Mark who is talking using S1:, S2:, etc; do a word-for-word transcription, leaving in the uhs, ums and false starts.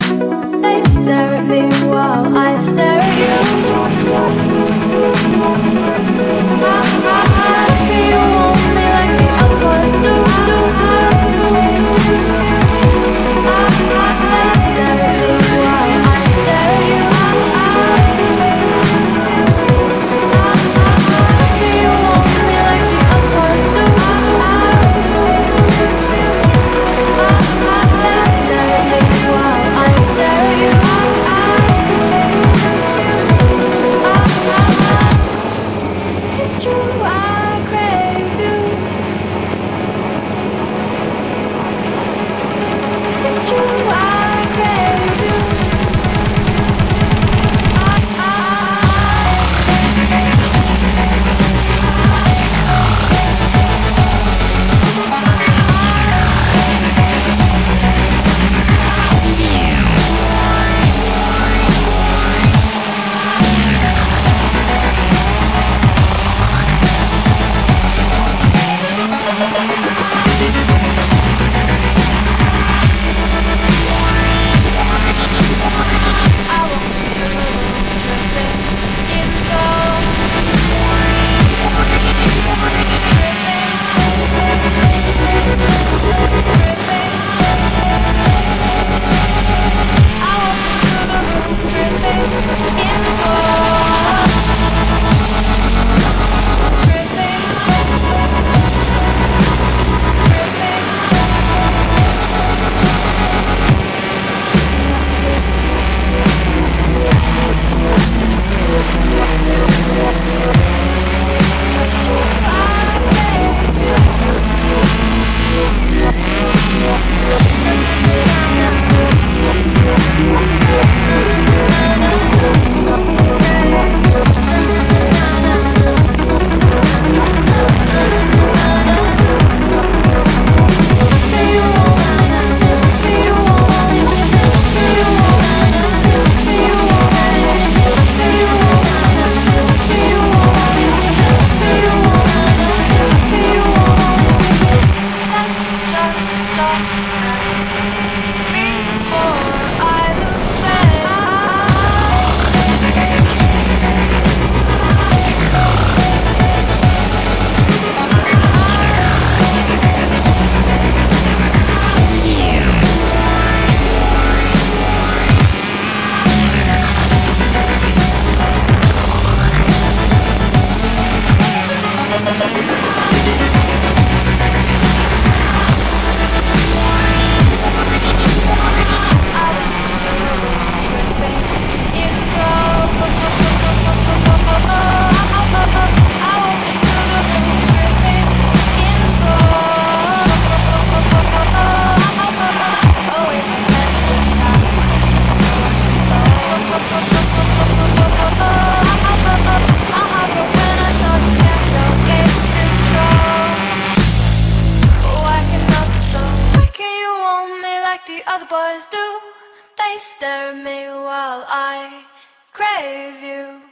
S1: They stare at me while I stare at you. How, how, how can you want me like the other boys do? How, how, they stare at me while I stare at you. How, how, how can you want me like the other boys do? How, how, they stare at me while I stare at you. It's true, I crave you. It's true, I crave you. I, I, other boys do. They stare at me while I crave you.